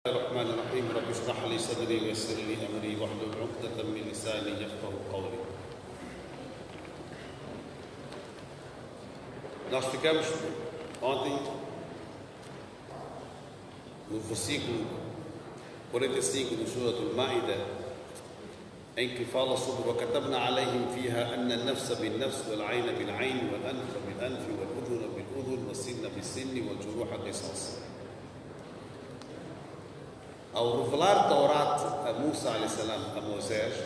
الرحمن الرحيم رب اشرح لي صدري ويسر لي امري واحلل عقدة من لساني يفقهوا قولي. Nós ficamos ontem no versículo 45 do Surah Al-Ma'idah, em que fala sobre وَكَتَبْنَا عَلَيْهِمْ فِيهَا أَنَّ النَّفْسَ بِالنَّفْسِ وَالْعَيْنَ بِالْعَيْنِ وَالْأَنْفَ بِالْأَنْفِ وَالْأُذُنَ بِالْأُذُنِ وَالسِّنَّ بِالسِّنِّ وَالْجُرُوحَ قِصَاصٌ. Ao revelar Taurat a Musa a Moisés,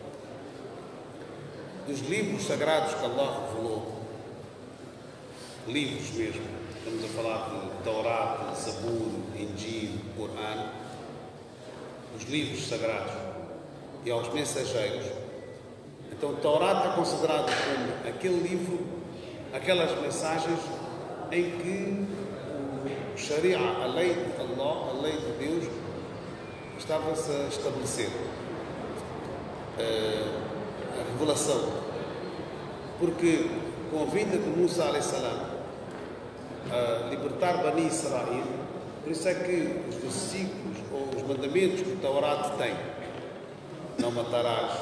dos livros sagrados que Allah revelou, livros mesmo, estamos a falar de Taurat, Zabur, Injil, Corão, os livros sagrados, e aos mensageiros. Então Taurat é considerado como aquele livro, aquelas mensagens em que o Sharia, a lei de Allah, a lei de Deus, estava-se a estabelecer a revelação, porque com a vinda de Musa a libertar Bani Israel, por isso é que os versículos ou os mandamentos que o Taurat tem: não matarás,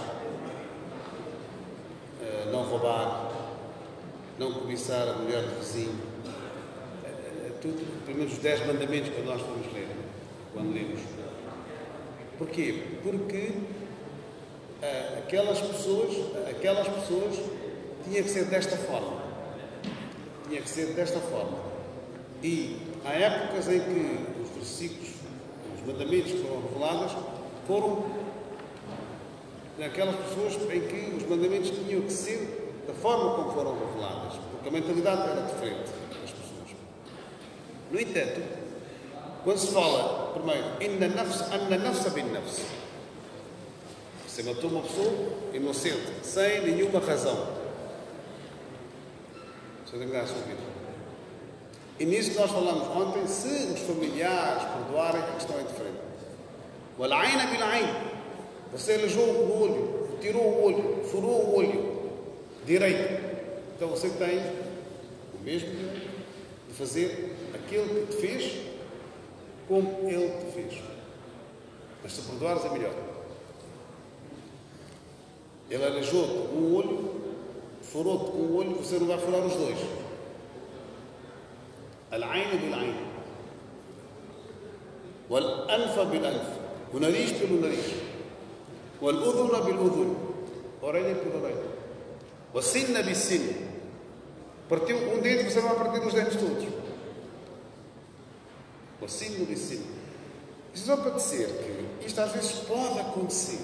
não roubar, não cobiçar a mulher do vizinho, tudo, pelo menos os 10 mandamentos que nós vamos ler quando lemos. Porquê? Porque aquelas pessoas tinha que ser desta forma. Tinha que ser desta forma. E há épocas em que os versículos, os mandamentos que foram revelados, foram aquelas pessoas em que os mandamentos tinham que ser da forma como foram reveladas, porque a mentalidade era diferente das pessoas. No entanto, quando se fala, primeiro, anna nafsa bin nafs, você matou uma pessoa inocente, sem nenhuma razão, você tem que dar a sua vida. E nisso que nós falamos ontem, se os familiares perdoarem, a questão é diferente. Wal aina bil ain, você aleijou o olho, tirou o olho, furou o olho direito, então você tem o mesmo de fazer aquilo que te fez como ele te fez. Mas se perdoares é melhor. Ele aleijou-te um olho, furou-te com um olho, você não vai furar os dois. Al-ayn bil-ayn. Wal-anfa bil-anf. O nariz pelo nariz. Wal-udhuna bil-udhun. Orelha pela orelha. Wal-sinna bil-sin. Partiu um dedo, você vai partir os dentes todos. O sino de sino. Isto só para dizer que isto às vezes pode acontecer.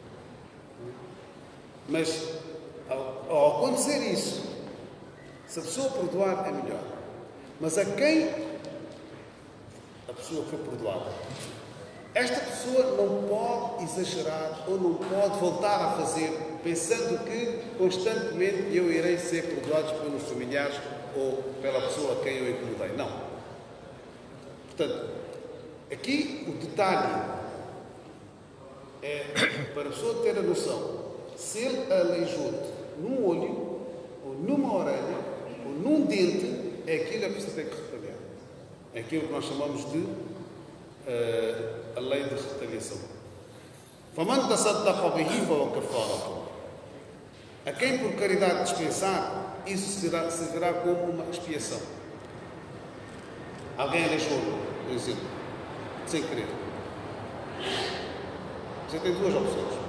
Mas ao acontecer isso, se a pessoa perdoar é melhor. Mas a quem a pessoa foi perdoada, esta pessoa não pode exagerar ou não pode voltar a fazer pensando que constantemente eu irei ser perdoado pelos familiares ou pela pessoa a quem eu incomodei. Não. Portanto, aqui o detalhe é para a pessoa ter a noção: se ele aleijou-te num olho, ou numa orelha, ou num dente, é aquilo que você tem que retaliar. É aquilo que nós chamamos de a lei de retaliação. فَمَنْ تَصَدَّقَ بِهِ فَهُوَ كَفَّارَةٌ. A quem por caridade dispensar, isso servirá como uma expiação. Alguém aleijou-lo, por exemplo, sem querer. Você tem duas opções.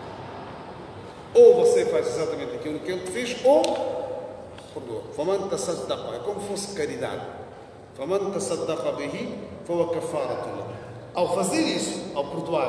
Ou você faz exatamente aquilo que ele te fez, ou perdoa. فَمَنْ تَصَدَّقَ. É como se fosse caridade. فَمَنْ تَصَدَّقَ بِهِ فَهُوَ كَفَّارَةٌ لَهُ. Ao fazer isso, ao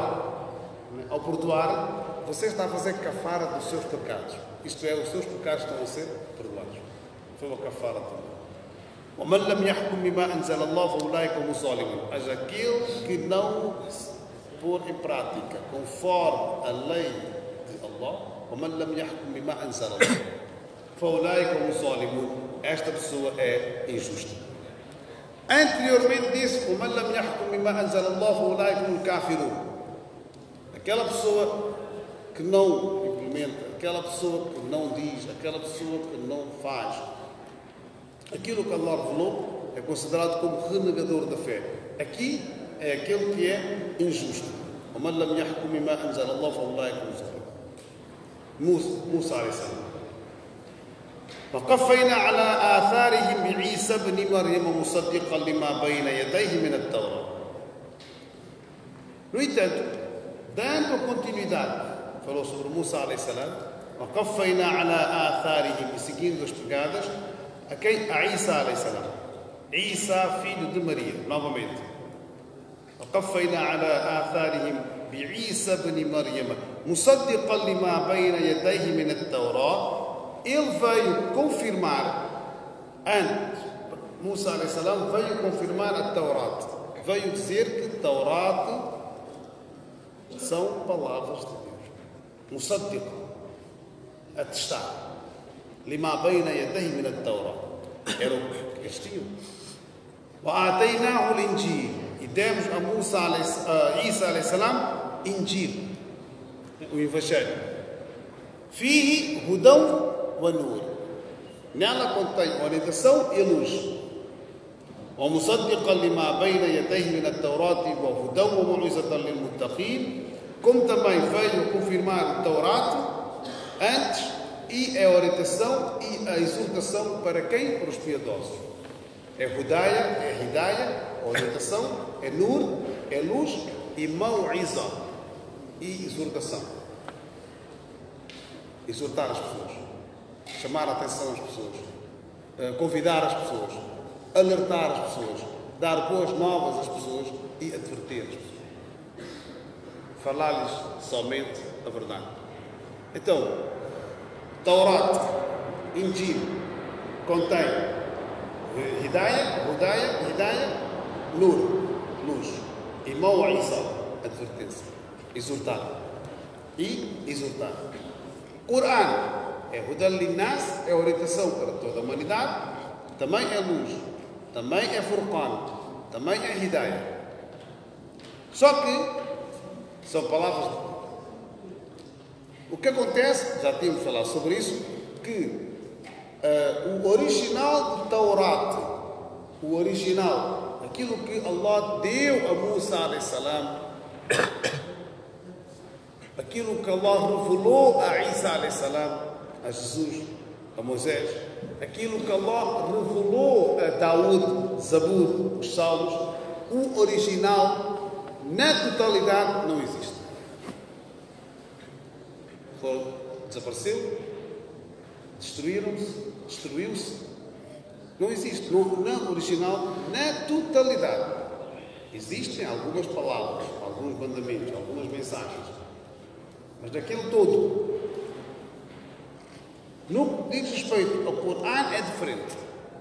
perdoar, você está a fazer kafara dos seus pecados. Isto é, os seus pecados estão a ser perdoados. فَهُوَ كَفَّارَةٌ لَهُ. وَمَنْ لَمْ يَحْكُمْ بِمَا أَنزَلَ اللَّهُ فَأُولَٰئِكَ هُمُ الظَّالِمُونَ. Mas aquele que não pôr em prática conforme a lei de Allah, وَمَنْ لَمْ يَحْكُمْ بِمَا أَنزَلَ اللَّهُ فَأُولَٰئِكَ هُمُ الظَّالِمُونَ. Esta pessoa é injusta. Anteriormente disse: وَمَنْ لَمْ يَحْكُمْ بِمَا أَنزَلَ اللَّهُ فَأُولَٰئِكَ هُمُ الْكَافِرُونَ. Aquela pessoa que não implementa, aquela pessoa que não diz, aquela pessoa que não faz aquilo que Allah revelou, é considerado como renegador da fé. Aqui é aquele que é injusto. وَمَنْ لَمْ يَحْكُمْ بِمَا أَنزَلَ اللَّهُ فَأُولَٰئِكَ هُمُ الظَّالِمُونَ موسى عليه السلام. وقفينا على آثارهم بعيسى بن مريم مصدقا لما بين يديه من التوراة. No entanto, dando continuidade, falou sobre Musa alayhi salam, وقفينا على آثارهم, e seguindo as pegadas, a quem? A Isa alayhi salam. Isa, filho de Maria, novamente. وقفينا على آثارهم بعيسى بن مريم مصدقا لما بين يديه من التوراة. Ele veio confirmar, antes, Musa a.s. veio confirmar a Taurat. Veio dizer que Taurat são palavras de Deus. Musaddiq, atestar. Lima bayna yadayhi min at-Taurat. Era o que eles tinham. وآتيناه الإنجيل. E demos a Musa, a Isa a.s. Injil, o Evangelho. فيه هدى ونور. Nela contém orientação e luz. ومصدقا لما بين يديه من التوراة وهدى وموعظة للمتقين. Como também veio confirmar o Taurat antes, e é a orientação e a exortação para quem? Para os piedosos. É Hudaya, é Hidayah, orientação, é Nur, é luz, e Mau'izah, e exortação. Exortar as pessoas, chamar a atenção às pessoas, convidar as pessoas, alertar as pessoas, dar boas novas às pessoas e adverter as pessoas. Falar-lhes somente a verdade. Então, Taurat, Injil, contém Hidayah, Hudayah, Hidayah, Nur, luz, e Mau'izah, advertência, exortar e exortar. Quran é Hudal Linnas, é orientação para toda a humanidade, também é luz, também é Furqan, também é Hidayah. Só que são palavras de Deus. O que acontece, já tínhamos falado sobre isso, que o original de Taurat, o original, aquilo que Allah deu a Musa a.s., aquilo que Allah revelou a Isa a.s., a Jesus, a Moisés, aquilo que Allah revelou a Daúd, Zabur, os Salmos, o original, na totalidade, não existe. Desapareceu, destruiu-se, não existe, não original, na totalidade. Existem algumas palavras, alguns mandamentos, algumas mensagens, mas daquele todo. No que diz respeito ao Coran, é diferente.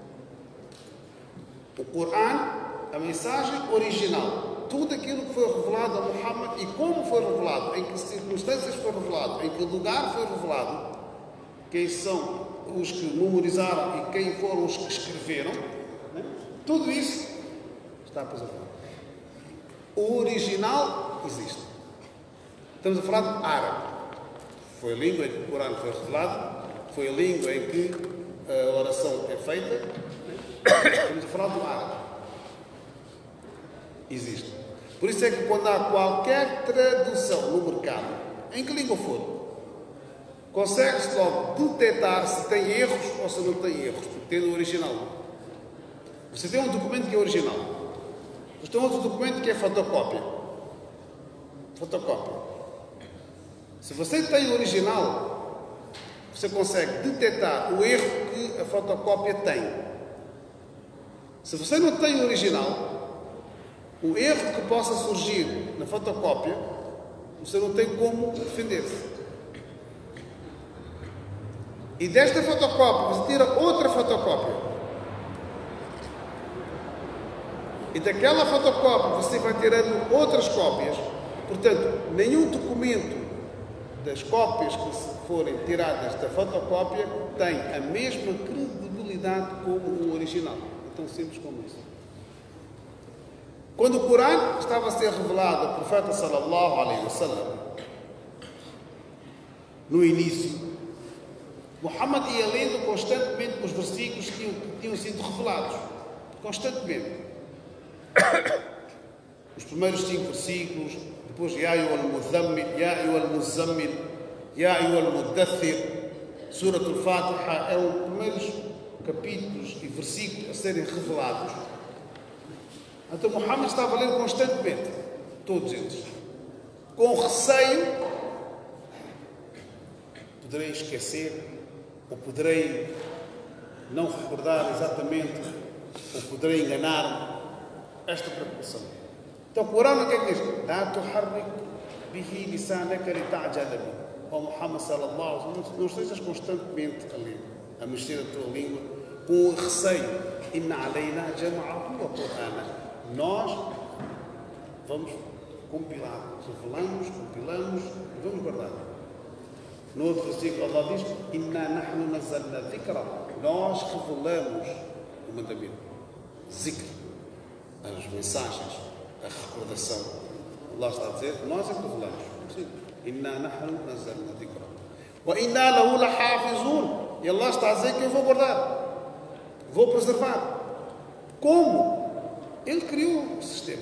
O Coran, a mensagem original, tudo aquilo que foi revelado a Muhammad e como foi revelado, em que circunstâncias foi revelado, em que lugar foi revelado, quem são os que memorizaram e quem foram os que escreveram, né? Tudo isso está preservado. O original existe. Estamos a falar de árabe. Foi a língua em que o Corão foi revelado, foi a língua em que a oração é feita. Estamos a falar do árabe. Existe. Por isso é que quando há qualquer tradução no mercado, em que língua for, consegue-se logo detectar se tem erros ou se não tem erros, porque tem no original. Você tem um documento que é original. Você tem outro documento que é fotocópia. Fotocópia. Se você tem o original, você consegue detectar o erro que a fotocópia tem. Se você não tem o original, o erro que possa surgir na fotocópia, você não tem como defender-se. E desta fotocópia você tira outra fotocópia. E daquela fotocópia você vai tirando outras cópias. Portanto, nenhum documento das cópias que forem tiradas da fotocópia tem a mesma credibilidade como o original. É tão simples como isso. Quando o Corão estava a ser revelado ao profeta sallallahu alaihi wasallam, no início, Muhammad ia lendo constantemente os versículos que tinham sido revelados. Constantemente. os primeiros 5 versículos, depois Ya ayyuhal muzammil, Ya ayyuhal muzammil, Ya ayyuhal mudaththir, Surat al-Fatiha, eram os primeiros capítulos e versículos a serem revelados. Então Muhammad estava a ler constantemente, todos eles, com receio, poderei esquecer, ou poderei não recordar exatamente, ou poderei enganar-me. Esta preocupação. Então o Corão o que é que diz? La tuharrik bihi lisanaka lita'jala bihi. Ó Muhammad sallallahu alaihi wasallam, não estejas constantemente a mexer a tua língua com o receio. Inna alayna jama'ahu wa qur'ana. Nós vamos compilar, revelamos, compilamos e vamos guardar. No outro versículo Allah diz: Inna nahnu nazzalna dhikra. Nós revelamos o mandamento. Zikr, as mensagens, a recordação. Allah está a dizer: nós é que revelamos. Sim. Inna nahnu nazzalna dhikra. Wa inna lahu lahafizun. E Allah está a dizer que eu vou guardar, vou preservar. Como? Ele criou o sistema.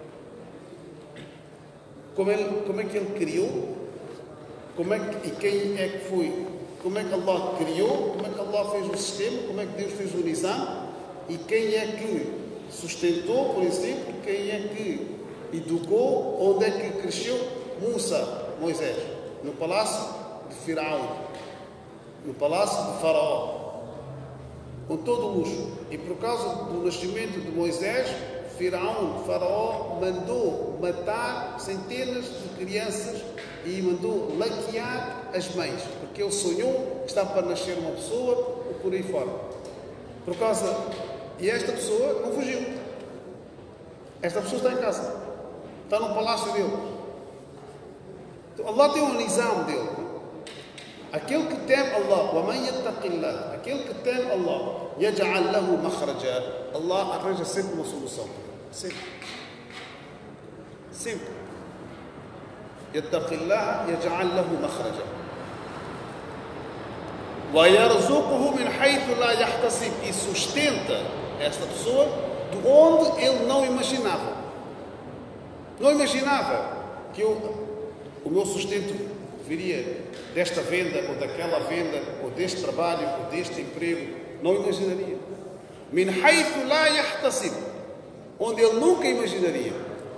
Como é que ele criou? E quem é que foi? Como é que Allah criou? Como é que Allah fez o sistema? Como é que Deus fez o Nizam? E quem é que sustentou, por exemplo? Quem é que educou? Onde é que cresceu? Moisés, no palácio de Firaun, no palácio de Faraó, com todo o luxo. E por causa do nascimento de Moisés, Faraó mandou matar centenas de crianças e mandou laquear as mães, porque ele sonhou que estava para nascer uma pessoa ou por aí fora. E esta pessoa não fugiu. Esta pessoa está em casa, está no palácio dele. Então, Allah tem um nizam dele. Aquele que teme Allah, wa man yattaqillah, aquele que teme Allah, yaj'al lahu makhraja, Allah arranja sempre uma solução. Sempre. Sempre. Yattaqillah, yaj'al lahu makhraja. Wa yarzuquhu min haythu la yahtasib, e sustenta esta pessoa de onde ele não imaginava. Não imaginava que o meu sustento viria desta venda, ou daquela venda, ou deste trabalho, ou deste emprego. Não imaginaria. Min haythu la yahtasib, onde ele nunca imaginaria.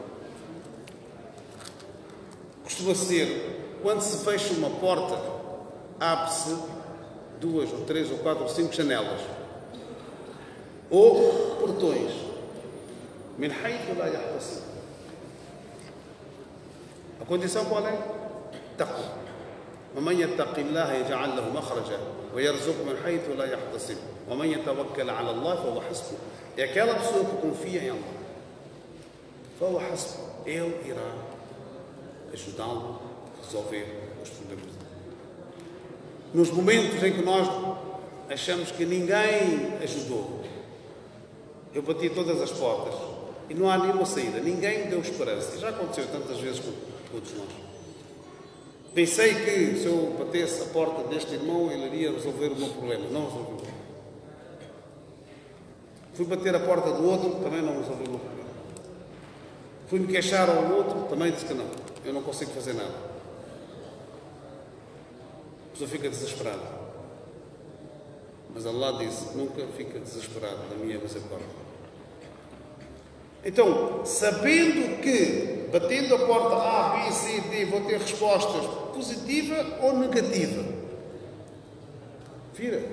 Costuma ser, quando se fecha uma porta, abre-se 2 ou 3 ou 4 ou 5 janelas, ou portões. Min haythu la yahtasib. A condição qual é? Taqwa. ومن يتق الله يجعل له مخرجا ويرزقه من حيث لا يحتسب ومن يتوكل على الله فهو حسبه. É aquela pessoa que confia em Allah. فهو حسبه. Ele irá ajudá-lo a resolver os problemas. Nos momentos em que nós achamos que ninguém ajudou, eu bati todas as portas e não há nenhuma saída, ninguém me deu esperança. Já aconteceu tantas vezes com todos nós. Pensei que se eu batesse a porta deste irmão, ele iria resolver o meu problema. Não resolveu. Fui bater a porta do outro, também não resolveu o meu problema. Fui-me queixar ao outro, também disse que não. Eu não consigo fazer nada. A pessoa fica desesperada. Mas Allah disse: nunca fica desesperado da minha misericórdia. Então, sabendo que, batendo a porta A, B, C, D, vou ter respostas positiva ou negativa, vira,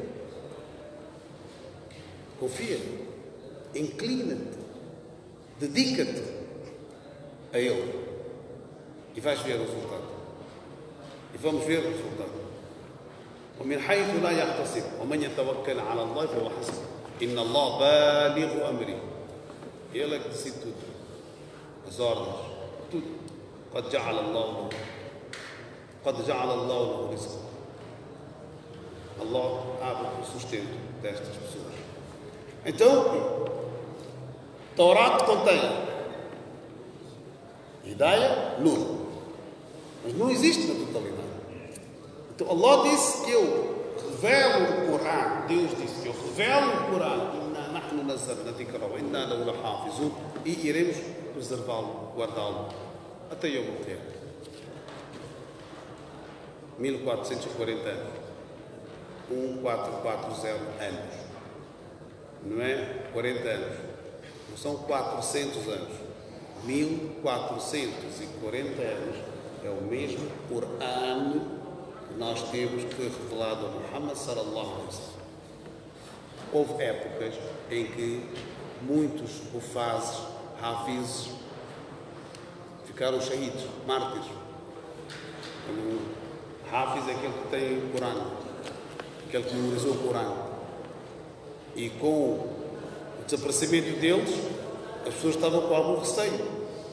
confia, inclina-te, dedica-te a Ele e vais ver o resultado. E vamos ver o resultado. ومن حيث لا يحتسب ومن يتوكل على الله فهو حسبه إن الله بالغ أمره. Ele é que decide tudo, as ordens, tudo. قد جعل الله له رزقا. Allah abre o sustento destas pessoas. Então, Torá contém Hidayah, Nur, mas não existe na totalidade. Então Allah disse que eu revelo o Corão. Deus disse que eu revelo o Corão. E iremos preservá-lo, guardá-lo, até eu morrer. 1440 anos. 1440 anos. Não é 40 anos. Não são 400 anos. 1440 anos é o mesmo Corão que nós temos, que foi revelado a Muhammad sallallahu alaihi wasallam. Houve épocas em que muitos hufazes, hafizes, ficaram shahids, mártires. O hafiz é aquele que tem o Corão, aquele que memorizou o Corão. E com o desaparecimento deles, as pessoas estavam com algum receio.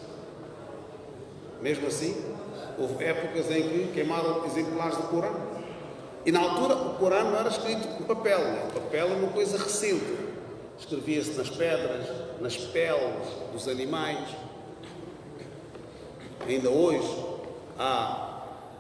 Mesmo assim, houve épocas em que queimaram exemplares do Corão. E na altura o Corão não era escrito com papel, né? O papel é uma coisa recente. Escrevia-se nas pedras, nas peles dos animais. Ainda hoje há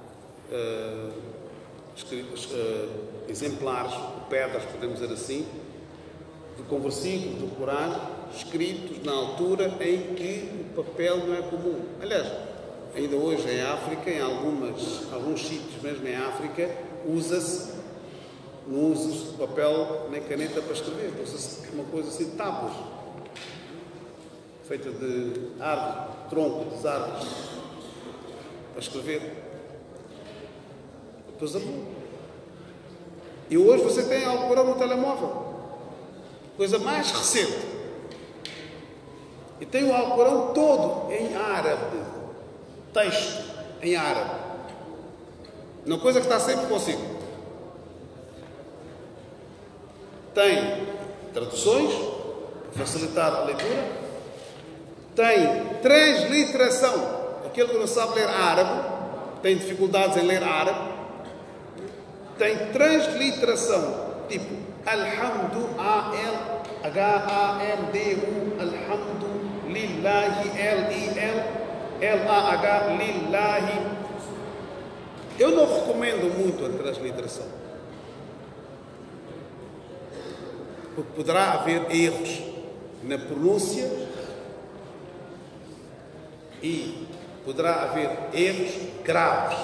exemplares, pedras, podemos dizer assim, com versículos do Corão escritos na altura em que o papel não é comum. Aliás, ainda hoje em África, em alguns sítios mesmo em África, não usa-se papel nem caneta para escrever, usa-se uma coisa assim, tábuas, feita de árvore, tronco das árvores, para escrever. Depois e hoje você tem Alcorão no telemóvel, coisa mais recente. E tem o Alcorão todo em árabe, texto em árabe. Uma coisa que está sempre consigo. Tem traduções, para facilitar a leitura. Tem transliteração. Aquele que não sabe ler árabe, tem dificuldades em ler árabe, tem transliteração, tipo Alhamdu, H-A-M-D-U, Alhamdu, Lillahi, L-I-L, L-A-H, Lillahi. Eu não recomendo muito a transliteração, porque poderá haver erros na pronúncia e poderá haver erros graves.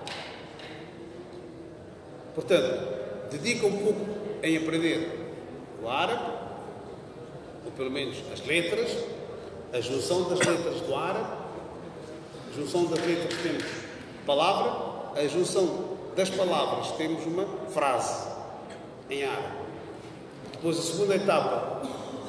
Portanto, dedica um pouco em aprender o árabe, ou pelo menos as letras, a junção das letras do árabe, a junção das letras temos palavra, a junção das palavras temos uma frase em árabe. Depois a segunda etapa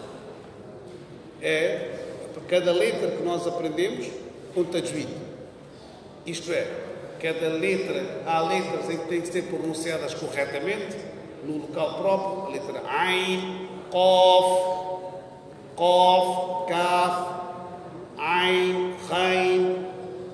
é cada letra que nós aprendemos com tajwid. Isto é, cada letra, há letras em que têm que ser pronunciadas corretamente no local próprio, a letra Ain, Qaf, Kaf, Ain, Rein,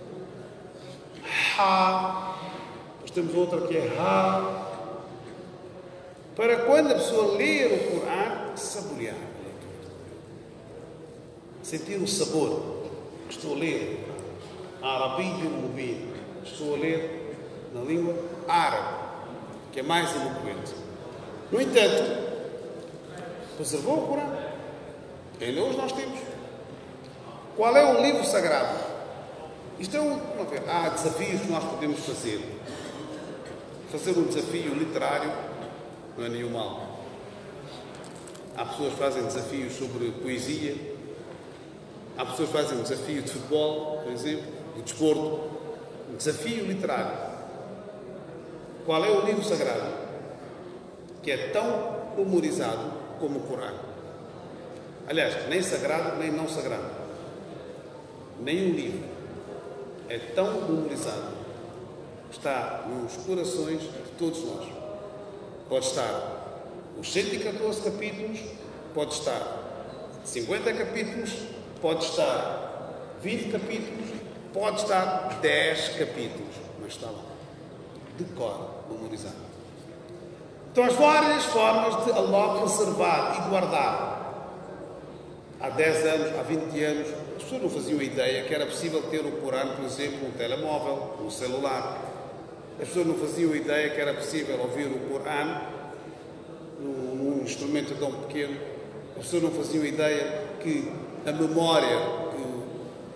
Ha. Depois temos outra que é Ha. Para quando a pessoa ler o Corão, saborear a leitura. Sentir o sabor. Estou a ler Arabiyyun Mubin. Estou a ler na língua árabe, que é mais eloquente. No entanto, preservou o Corão. Ainda hoje nós temos. Qual é o livro sagrado? Isto é uma vez. Há desafios que nós podemos fazer. Fazer um desafio literário não é nenhum mal. Há pessoas que fazem desafios sobre poesia. Há pessoas que fazem um desafio de futebol, por exemplo, de desporto. Um desafio literário. Qual é o livro sagrado que é tão memorizado como o Corão? Aliás, nem sagrado, nem não sagrado. Nenhum livro é tão memorizado. Está nos corações de todos nós. Pode estar os 114 capítulos, pode estar 50 capítulos, pode estar 20 capítulos, pode estar 10 capítulos, mas está lá, de cor, memorizado. Então, as várias formas de Allah preservar e guardar. Há 10 anos, há 20 anos, as pessoas não faziam ideia que era possível ter o Corão, por exemplo, no telemóvel, no celular. As pessoas não faziam ideia que era possível ouvir o Corão num instrumento tão pequeno. As pessoas não faziam ideia que a memória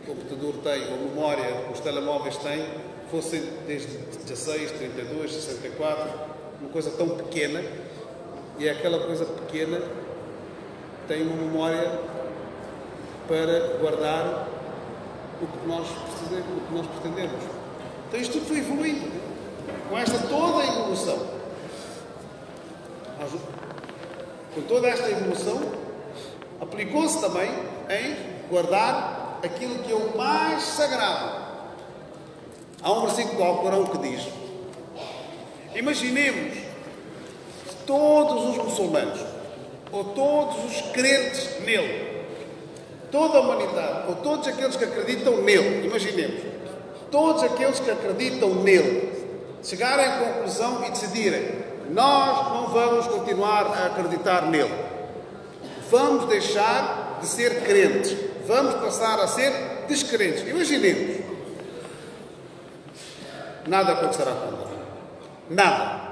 computador tem, ou a memória que os telemóveis têm, fossem desde 16, 32, 64, uma coisa tão pequena, e aquela coisa pequena tem uma memória para guardar o que nós pretendemos. Então isto tudo foi evoluindo, com esta toda a evolução. Com toda esta evolução, aplicou-se também em guardar aquilo que é o mais sagrado. Há um versículo do Alcorão que diz: imaginemos que todos os muçulmanos, ou todos os crentes nele, toda a humanidade, ou todos aqueles que acreditam nele, imaginemos, todos aqueles que acreditam nele, chegarem à conclusão e decidirem: nós não vamos continuar a acreditar nele, vamos deixar de ser crentes, vamos passar a ser descrentes. Imaginemos. Nada acontecerá com ele. Nada.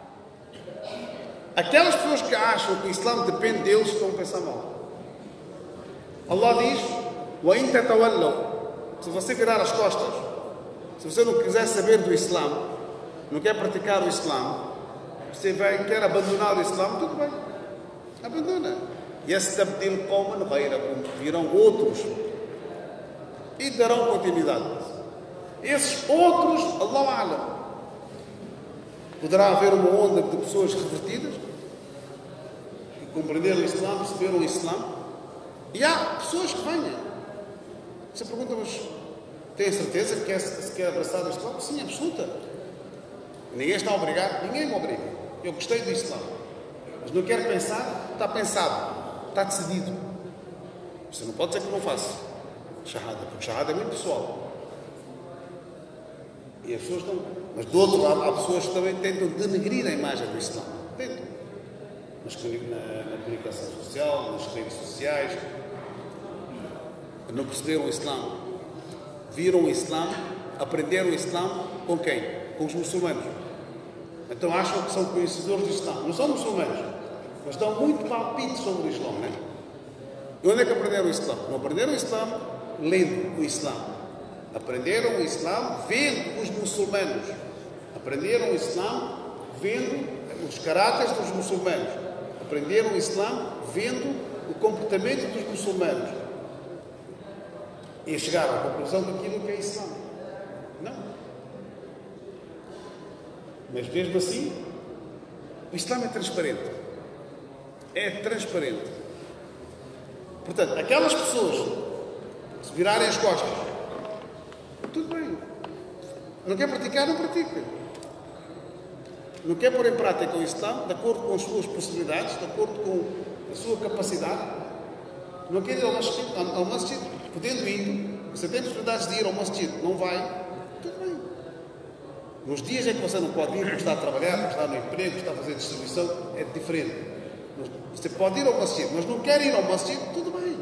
Aquelas pessoas que acham que o Islã depende deles estão a pensar mal. Allah diz: وَإِن تَتَوَلَّوْا. Se você virar as costas, se você não quiser saber do Islã, não quer praticar o Islã, você quer abandonar o Islã, tudo bem. Abandona. يَسْتَبْدِلْ قَوْمًا غَيْرَكُمْ. Virão outros e darão continuidade. Esses outros, Allahu A'lam. Poderá haver uma onda de pessoas revertidas que compreenderam o Islã, perceberam o Islã, e há pessoas que venham. Você pergunta: mas tem certeza que quer abraçar o Islã? Sim, absoluta. Ninguém está obrigado, ninguém me obriga. Eu gostei do Islã, mas não quero pensar, está pensado, está decidido. Você não pode dizer que não faça Shahada, porque Shahada é muito pessoal. E as pessoas estão. Mas do outro lado, há pessoas que também tentam denegrir a imagem do Islã. Tentam. Na comunicação social, nas redes sociais. Não perceberam o Islã. Viram o Islã, aprenderam o Islã com quem? Com os muçulmanos. Então acham que são conhecedores do Islã. Não são muçulmanos, mas dão muito palpite sobre o Islã, não é? E onde é que aprenderam o Islã? Não aprenderam o Islã lendo o Islã. Aprenderam o Islã vendo os muçulmanos. Aprenderam o Islã vendo os caráteres dos muçulmanos. Aprenderam o Islã vendo o comportamento dos muçulmanos. E chegaram à conclusão daquilo que é Islã. Não. Mas mesmo assim, o Islã é transparente. É transparente. Portanto, aquelas pessoas que se virarem as costas, tudo bem. Não quer praticar, não pratica. Não quer pôr em prática o Islã de acordo com as suas possibilidades, de acordo com a sua capacidade. Não quer ir ao masjid, podendo ir. Você tem possibilidades de ir ao masjid, não vai. Tudo bem. Nos dias em que você não pode ir, porque está a trabalhar, porque está no emprego, porque está a fazer distribuição, é diferente. Você pode ir ao masjid, mas não quer ir ao masjid, tudo bem.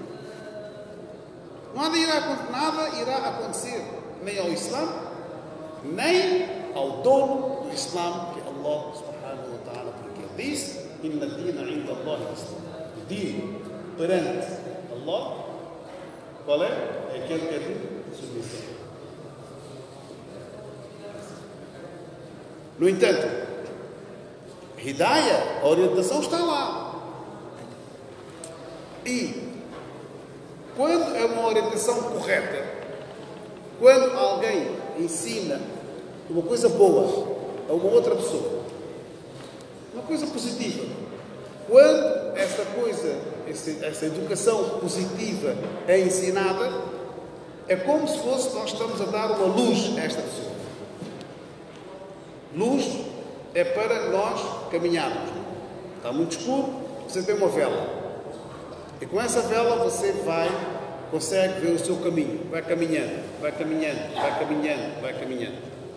Nada irá acontecer, nem ao Islã, nem ao dono do Islã, que é Allah subhanahu wa ta'ala, porque ele diz: Inna dina inda Allah al-Islam. O dino perante Allah, qual é? É aquele que é de submissão. No entanto, Hidayah, a orientação está lá. E quando é uma orientação correta, quando alguém ensina uma coisa boa a uma outra pessoa, uma coisa positiva, quando essa coisa, essa educação positiva é ensinada, é como se fosse nós estamos a dar uma luz a esta pessoa. Luz é para nós caminharmos. Está muito escuro, você tem uma vela. E com essa vela você consegue ver o seu caminho. Vai caminhando, vai caminhando, vai caminhando, vai caminhando.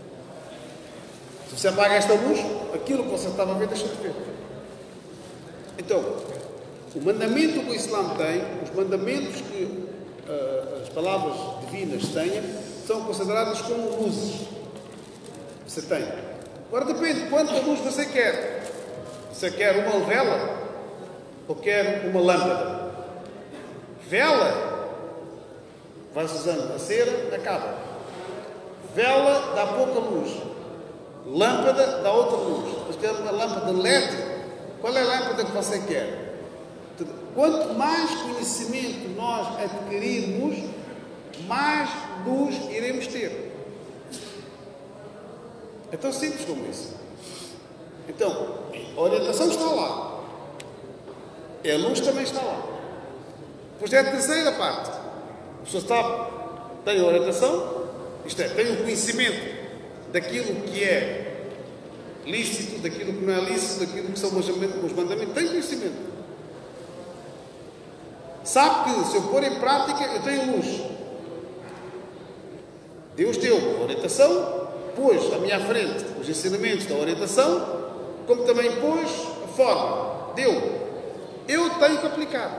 Se você apaga esta luz, aquilo que você estava a ver deixa de ver. Então, o mandamento que o Islã tem, os mandamentos que as palavras divinas têm, são considerados como luzes. Você tem. Agora depende quanta luz você quer. Você quer uma vela ou quer uma lâmpada? Vela Vai-se usando a cera, acaba. Vela dá pouca luz. Lâmpada dá outra luz. Mas quer uma lâmpada LED? Qual é a lâmpada que você quer? Quanto mais conhecimento nós adquirirmos, mais luz iremos ter. É tão simples como isso. Então, a orientação está lá. E a luz também está lá. Pois é a terceira parte. A pessoa tem a orientação, isto é, tem o conhecimento daquilo que é lícito, daquilo que não é lícito, daquilo que são os mandamentos, tem conhecimento. Sabe que se eu pôr em prática, eu tenho luz. Deus deu a orientação, pôs à minha frente os ensinamentos da orientação, como também pôs a forma. Deu. Eu tenho que aplicar.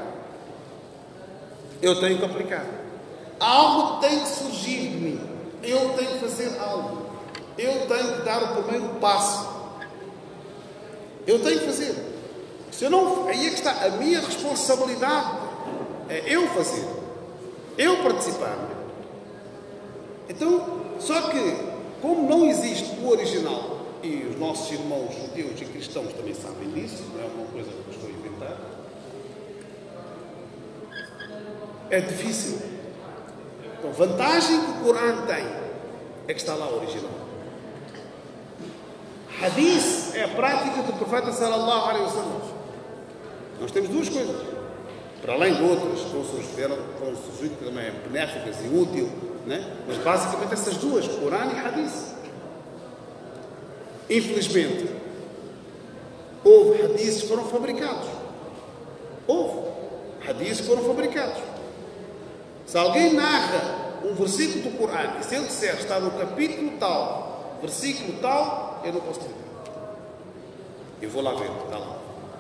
Eu tenho que aplicar. Algo tem que surgir de mim. Eu tenho que fazer algo. Eu tenho que dar o primeiro passo. Eu tenho que fazer. Se eu não, aí é que está a minha responsabilidade. É eu fazer. Eu participar. Então, só que, como não existe o original, e os nossos irmãos judeus e cristãos também sabem disso, não é uma coisa que eu estou a inventar, é difícil. Então, a vantagem que o Corão tem é que está lá o original. Hadith é a prática do profeta sallallahu alaihi wasallam. Nós temos duas coisas, para além de outras que foram surgidas também benéficas e úteis, né? Mas basicamente essas duas, Corão e Hadith. Infelizmente, houve hadiths que foram fabricados. Houve hadiths que foram fabricados. Se alguém narra um versículo do Corão e se ele disser está no capítulo tal, versículo tal, eu não posso dizer. Eu vou lá ver, está lá.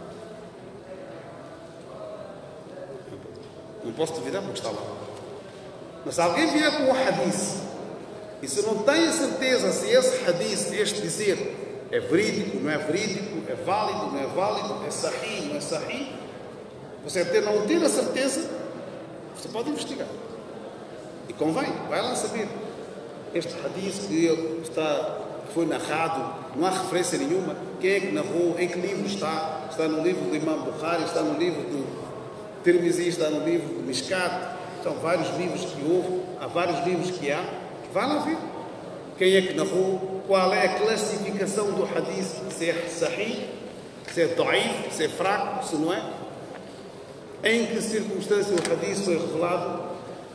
Não posso duvidar porque está lá. Mas se alguém vier com um hadith e se não tem a certeza se esse hadith, este dizer, é verídico, não é verídico, é válido, não é válido, é sahih, não é sahih, você até não ter a certeza, você pode investigar. E convém, vai lá saber. Este hadith que foi narrado, não há referência nenhuma, quem é que narrou, em que livro está? Está no livro do Imam Bukhari, está no livro do Tirmizi, está no livro do Mishkat, são vários livros que houve, há vários livros que há. Vai lá ver quem é que narrou, qual é a classificação do hadith, se é sahih, se é daif, se é fraco, se não é, em que circunstância o hadith foi revelado.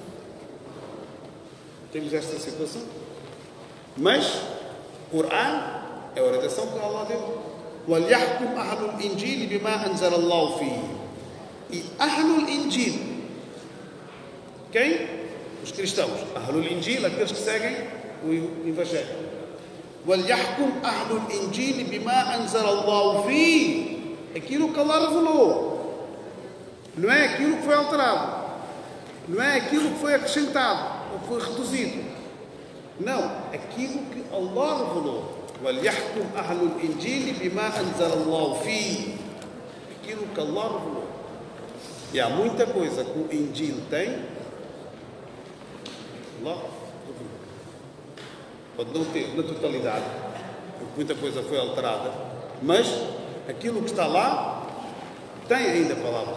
Temos esta situação. Mas o Corão é a orientação que Allah deu. وَلْيَحْكُمْ أَهْلُ الْإِنْجِيلِ بِمَا أَنزَلَ اللَّهُ فِيهِ. E Ahlul Injil, quem? Os cristãos. Ahlul Injil, aqueles que seguem o Evangelho. وَلْيَحْكُمْ أَهْلُ الْإِنْجِيلِ بِمَا أَنزَلَ اللَّهُ فِيهِ. Aquilo que Allah revelou. Não é aquilo que foi alterado. Não é aquilo que foi acrescentado ou foi reduzido. Não, aquilo que Allah revelou. وَلْيَحْكُمْ أَهْلُ الْإِنْجِيلِ بِمَا أَنزَلَ اللَّهُ فِيهِ. Aquilo que Allah revelou. E há muita coisa que o Injil tem, Allah pode não ter na totalidade, porque muita coisa foi alterada, mas aquilo que está lá tem ainda a palavra.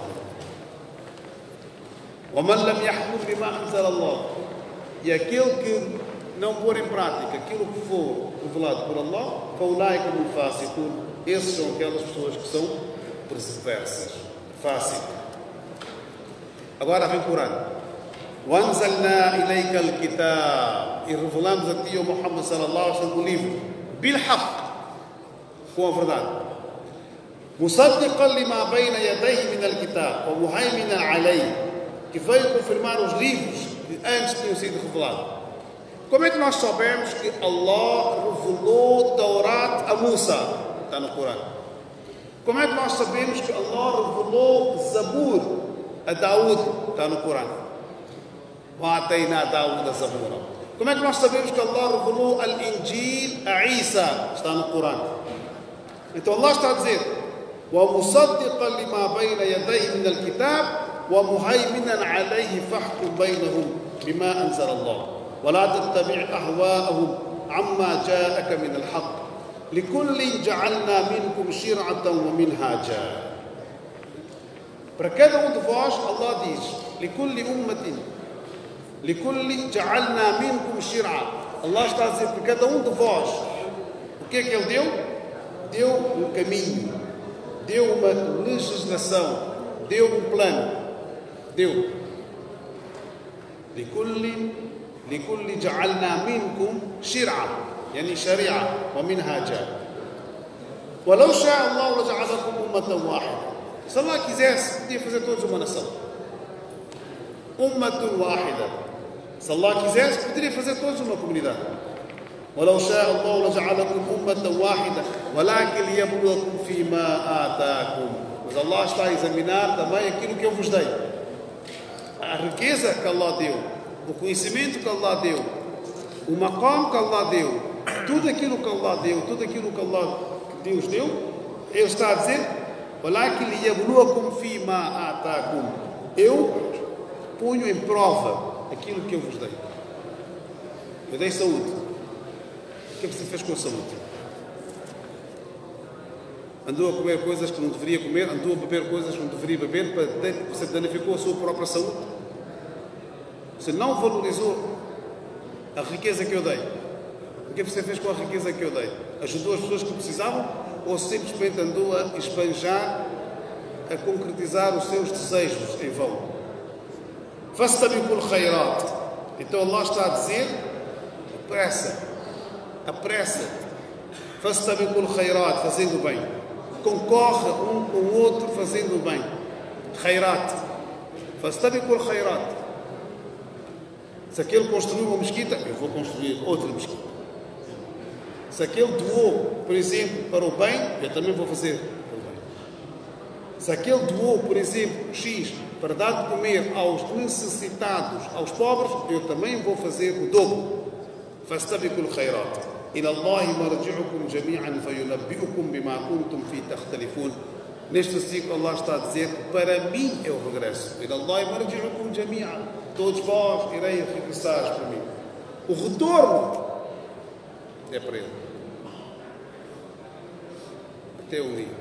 وَمَنْ لَمْ يَحْكُمْ بِمَا أَنزَلَ اللَّهُ. E aquele que não pôr em prática aquilo que for revelado por Allah, فَأُولَٰئِكَ هُمُ الْفَاسِقُونَ. Esses são aquelas pessoas que são perversas, fácil. Agora vem o Corão. وَأَنزَلْنَا إِلَيْكَ الْكِتَابَ. E revelamos a ti, o Muhammad sallallahu alaihi wasallam, o livro بِالْحَقِّ, com a verdade. مُصَدِّقًا لِمَا بَيْنَ يَدَيْهِ مِنَ الْكِتَابِ وَمُهَيْمِنًا عَلَيْهِ. Que veio confirmar os livros que antes tinham sido revelados. Como é que nós sabemos que Allah revelou Taurat a Musa? Está no Corão. Como é que nós sabemos que Allah revelou Zabur a Daúd? Está no Corão. وَأَتَيْنَا دَاوُدَ زَبُورًا. Como é que nós sabemos que Allah revelou Al-Injil a Isa? Está no Corão. Então Allah está a dizer: وَمُصَدِّقًا لِمَا بَيْنَ يَدَيْهِ مِنَ الْكِتَابِ وَمُهَيْمِنًا عَلَيْهِ فَاحْكُمْ بَيْنَهُمْ. بما أنزل الله ولا تتبع أهواءهم عما جاءك من الحق لكل جعلنا منكم شرعة ومنهاجا. Para cada de vós, Allah diz: لكل أمة لكل جعلنا منكم شرعة. Allah está a dizer para cada de vós. O que é que Ele deu? Deu um caminho, deu uma legislação, deu um plano. Deu. لكل جعلنا منكم شرعة يعني شريعة ومنهاجا ولو شاء الله لجعلكم أمة واحدة. Se Allah quisesse, podia fazer todos uma nação. أمة واحدة. Se Allah quisesse, poderia fazer todos uma comunidade. ولو شاء الله لجعلكم أمة واحدة ولكن ليبلوكم فيما آتاكم. Mas Allah está a examinar também aquilo que eu vos dei. A riqueza que Allah deu, o conhecimento que Allah deu, o maqam que Allah deu, tudo aquilo que Allah deu, tudo aquilo que Allah, que Deus deu, Ele está a dizer: ولكن ليبلوكم فيما آتاكم. Eu ponho em prova aquilo que eu vos dei. Eu dei saúde. O que é que você fez com a saúde? Andou a comer coisas que não deveria comer, andou a beber coisas que não deveria beber, você danificou a sua própria saúde. Você não valorizou a riqueza que eu dei. O que você fez com a riqueza que eu dei? Ajudou as pessoas que precisavam ou simplesmente andou a esbanjar, a concretizar os seus desejos em vão? Fastabiqul khairat. Então Allah está a dizer: apressa. Fastabiqul khairat, fazendo bem. Concorre um com o outro fazendo bem. Khairat. Fastabiqul khairat. Se aquele construiu uma mesquita, eu vou construir outra mesquita. Se aquele doou, por exemplo, para o bem, eu também vou fazer para o bem. Se aquele doou, por exemplo, X, para dar de comer aos necessitados, aos pobres, eu também vou fazer o dobro. Fastabiqul khairat. إلى الله مرجعكم جميعا فينبئكم بما كنتم فيه تختلفون. Neste versículo Allah está a dizer que para mim é o regresso. إلى الله مرجعكم جميعا. Todos vós irei regressar para mim. O retorno é para Ele. Até um dia.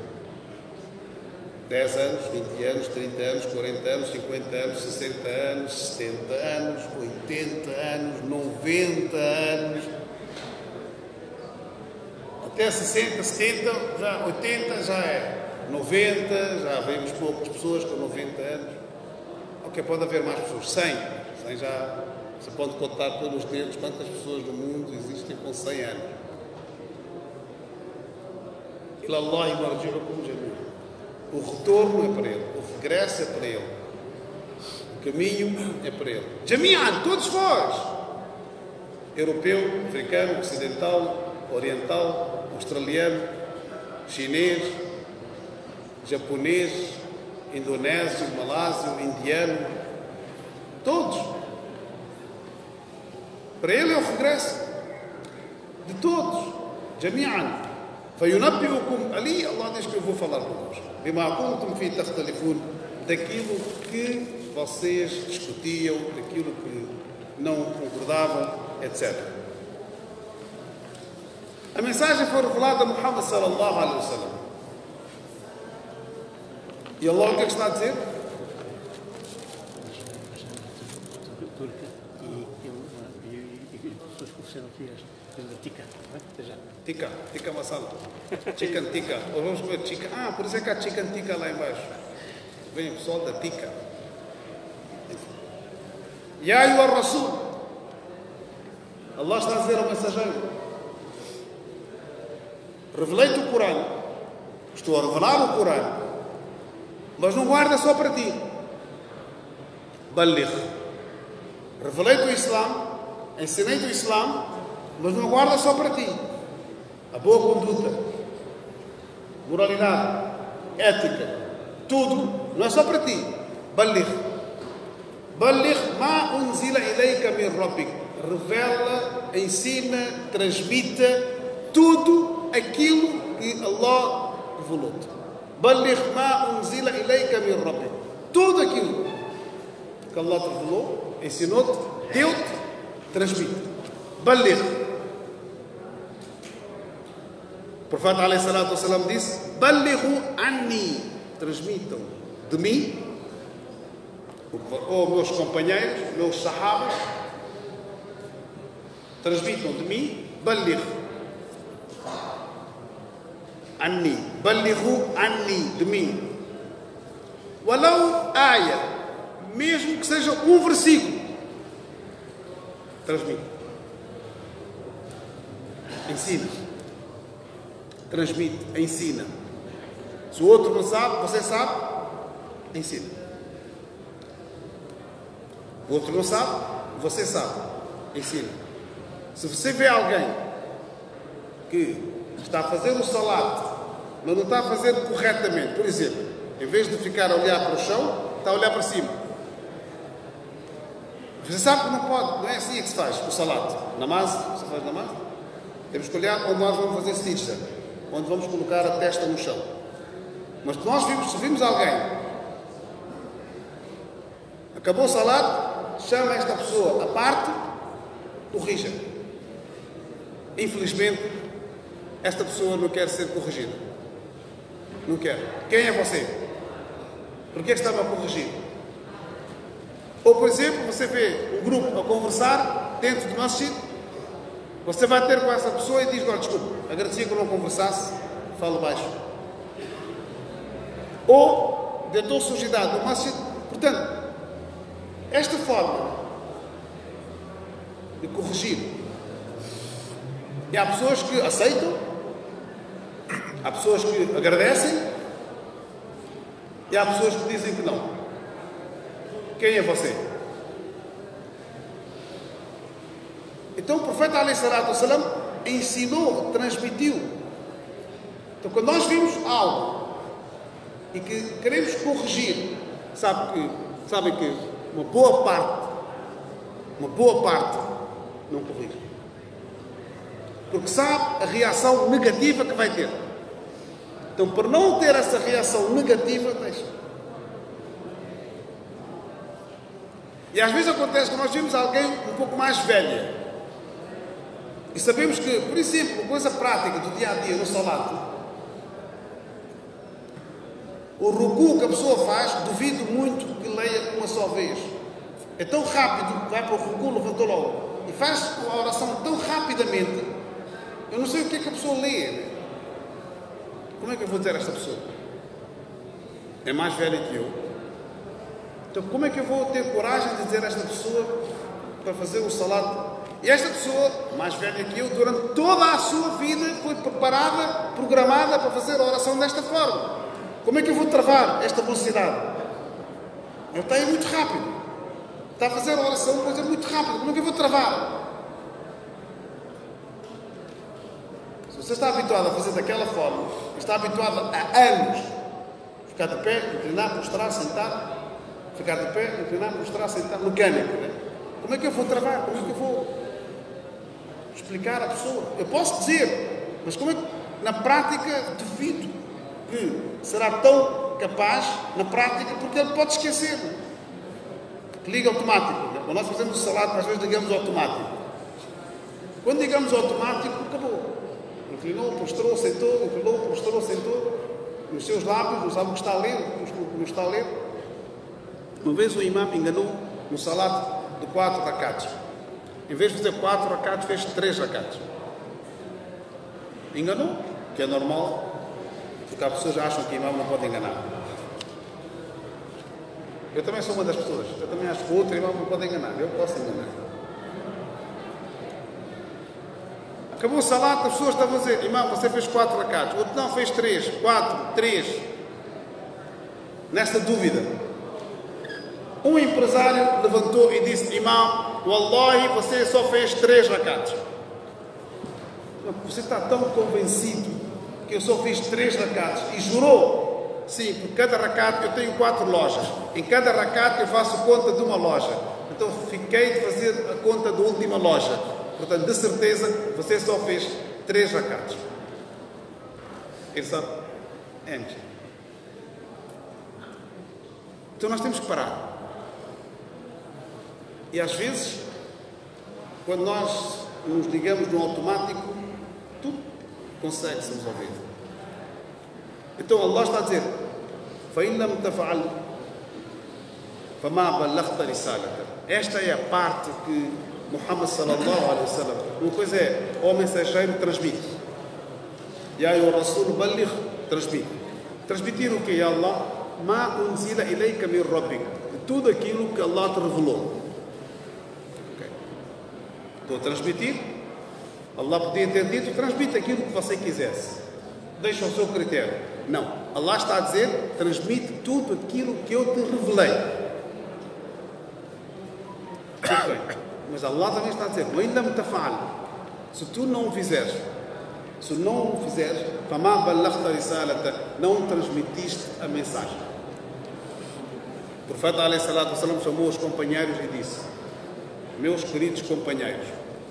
10 anos, 20 anos, 30 anos, 40 anos, 50 anos, 60 anos, 70 anos, 80 anos, 90 anos. Até 60, 70, já 80 já é. 90, já vemos poucas pessoas com 90 anos. Ok, pode haver mais pessoas. 100 já se pode contar pelos dedos quantas pessoas no mundo existem com 100 anos. Ila Allah marji'ukum jami'an. O retorno é para Ele, o regresso é para Ele, o caminho é para Ele. Jami'an, todos vós, europeu, africano, ocidental, oriental, australiano, chinês, japonês, indonésio, malásio, indiano, todos. Para Ele é o regresso de todos. Jami'an. Fayunabbi'ukum. Ali Allah diz que eu vou falar convosco. Bima kuntum fi takhtalifun. Daquilo que vocês discutiam, daquilo que não concordavam, etc. A mensagem foi revelada a Muhammad sallallahu alaihi wasallam. E Allah o que é que está a dizer? Tikka masala. Chicken tikka. Ou vamos comer chicken. Por isso é que há chicken tikka lá embaixo. Vem o pessoal da tikka. Ya ayyuha Rasul. Allah está a dizer ao mensageiro: revelei-te o Corão. Estou a revelar o Corão. Mas não guarda só para ti. Baligh. Revelei-te o Islã. Ensinei-te o Islã. Mas não guarda só para ti. A boa conduta, moralidade, ética, tudo, não é só para ti. Baligh. Baligh ma unzila ilayka min rabbik. Revela, ensina, transmita tudo aquilo que Allah revelou-te. Baligh ma unzila ilayka min rabbik. Tudo aquilo que Allah te revelou, ensinou-te, Deu-te, transmite. Baligh. O profeta alayhi salatu wassalam disse: Balighu anni. Transmitam de mim, ou meus companheiros, meus sahabas, transmitam de mim, baligh anni, balighu anni, de mim. Walau aya, mesmo que seja um versículo, transmite. Ensina. Transmite, ensina. Se o outro não sabe, você sabe, ensina. O outro não sabe, você sabe, ensina. Se você vê alguém que está a fazer o salat, mas não está a fazer corretamente, por exemplo, em vez de ficar a olhar para o chão, está a olhar para cima. Você sabe que não pode, não é assim que se faz o salat. Namaz, você faz namaz? Temos que olhar onde nós vamos fazer sijda, onde vamos colocar a testa no chão. Mas se vimos alguém, acabou o salat, chama esta pessoa à parte, corrija. Infelizmente, esta pessoa não quer ser corrigida. Não quer. Quem é você? Por que está-me a corrigir? Ou, por exemplo, você vê um grupo a conversar dentro do masjid, você vai ter com essa pessoa e diz: agora, desculpe, agradecia que eu não conversasse, falo baixo. Ou deitou sujidade no masjid. Portanto, esta forma de corrigir, e há pessoas que aceitam, há pessoas que agradecem, e há pessoas que dizem que não. Quem é você? Então o profeta alayhi salatu wassalam ensinou, transmitiu. Então quando nós vimos algo e que queremos corrigir, sabem que uma boa parte não corrige. Porque sabe a reação negativa que vai ter. Então, para não ter essa reação negativa, deixa. E às vezes acontece que nós vemos alguém um pouco mais velha e sabemos que, por exemplo, uma coisa prática do dia a dia no salat, o ruku que a pessoa faz, duvido muito que leia uma só vez. É tão rápido, vai para o ruku, levantou logo e faz a oração tão rapidamente, eu não sei o que é que a pessoa lê. Como é que eu vou dizer a esta pessoa? É mais velha que eu. Então como é que eu vou ter coragem de dizer a esta pessoa para fazer o salat? E esta pessoa, mais velha que eu, durante toda a sua vida foi preparada, programada para fazer a oração desta forma. Como é que eu vou travar esta velocidade? Eu tenho muito rápido. Está a fazer a oração, coisa muito rápida. Como é que eu vou travar? Se você está habituado a fazer daquela forma, está habituado há anos, ficar de pé, inclinar, prostrar, sentar, ficar de pé, inclinar, prostrar, sentar, mecânico, né? Como é que eu vou travar? Como é que eu vou explicar à pessoa? Eu posso dizer, mas como é que, na prática, duvido que será tão capaz, na prática, porque ele pode esquecer. Que liga automático. Quando nós fazemos o salat, às vezes ligamos automático. Quando ligamos automático, acabou. Inclinou, prostrou, sentou, inclinou, prostrou, sentou, nos seus lábios, não sabe o que está a ler, não está a ler. Uma vez o imam enganou no salat de 4 rakats. Em vez de fazer 4 rakats, fez 3 rakats. Enganou, que é normal, porque as pessoas acham que o imam não pode enganar. Eu também sou uma das pessoas. Eu também acho que o outro imam não pode enganar. Eu posso enganar. Acabou o salat, as pessoas estavam a dizer: imam, você fez 4 rakats. O outro não, fez 3, 4, 3. Nesta dúvida, um empresário levantou e disse: imam, wallahi, você só fez 3 rakats. Você está tão convencido que eu só fiz 3 rakats e jurou? Sim, por cada rakat eu tenho 4 lojas. Em cada rakat eu faço conta de uma loja. Então fiquei de fazer a conta da última loja. Portanto, de certeza, você só fez 3 rakats. Ele sabe? É mentira. Então nós temos que parar. E às vezes quando nós nos ligamos no automático, tudo consegue-se resolver. Então Allah está a dizer: فَإِنْ لَمْ تَفْعَلْ فَمَا بَلَّغْتَ رِسَالَتَهُ. Esta é a parte que Muhammad sallallahu alaihi wasallam, uma coisa é, ó mensageiro, transmite. Ya ayyuha rasul balligh, transmite. Transmitir o que é Allah? Ma unzila ilayka min rabbik. Tudo aquilo que Allah te revelou. Okay. Estou a transmitir. Allah podia ter dito: transmite aquilo que você quisesse. Deixa o seu critério. Não. Allah está a dizer: transmite tudo aquilo que eu te revelei. Muito bem. Mas Allah também está a dizer: se tu não o fizeres, não transmitiste a mensagem. O profeta alayhi salatu wassalam chamou os companheiros e disse: meus queridos companheiros,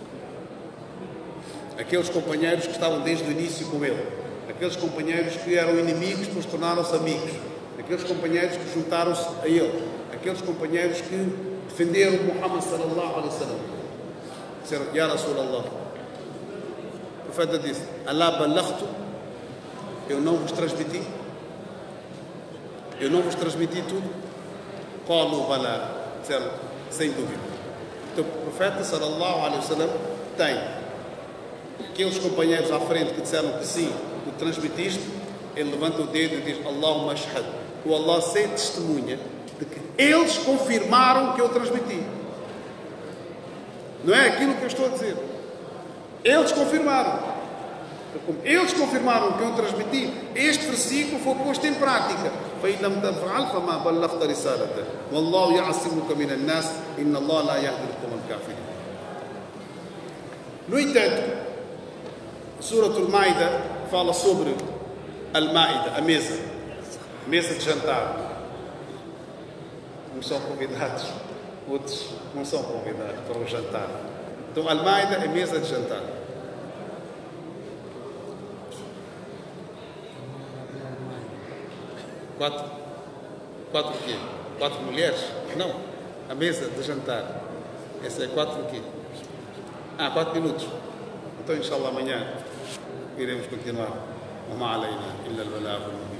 aqueles companheiros que estavam desde o início com ele, aqueles companheiros que eram inimigos, depois tornaram-se amigos, aqueles companheiros que juntaram-se a ele, aqueles companheiros que defenderam Muhammad sallallahu alaihi wasallam. Disseram: Ya Rasulallah. O profeta disse: Alá balaghtu, eu não vos transmiti? Eu não vos transmiti tudo? Qalu bala. Disseram: sem dúvida. Então o profeta sallallahu alaihi wasallam tem aqueles companheiros à frente que disseram que sim, tu transmitiste. Ele levanta o dedo e diz: Allahumma ashhad. O Allah se testemunha de que eles confirmaram que eu transmiti. Não é aquilo que eu estou a dizer. Eles confirmaram. Como eles confirmaram que eu transmiti, este versículo foi posto em prática. No entanto, Surah Al-Maida fala sobre Al-Maida, a mesa de jantar. Uns são convidados, outros não são convidados para o jantar. Então, Al-Maida é mesa de jantar. Quatro o quê? 4 mulheres? Não. A mesa de jantar. Essa é 4 o quê? 4 minutos. Então, inshallah, amanhã iremos continuar. وما علينا إلا البلاغ.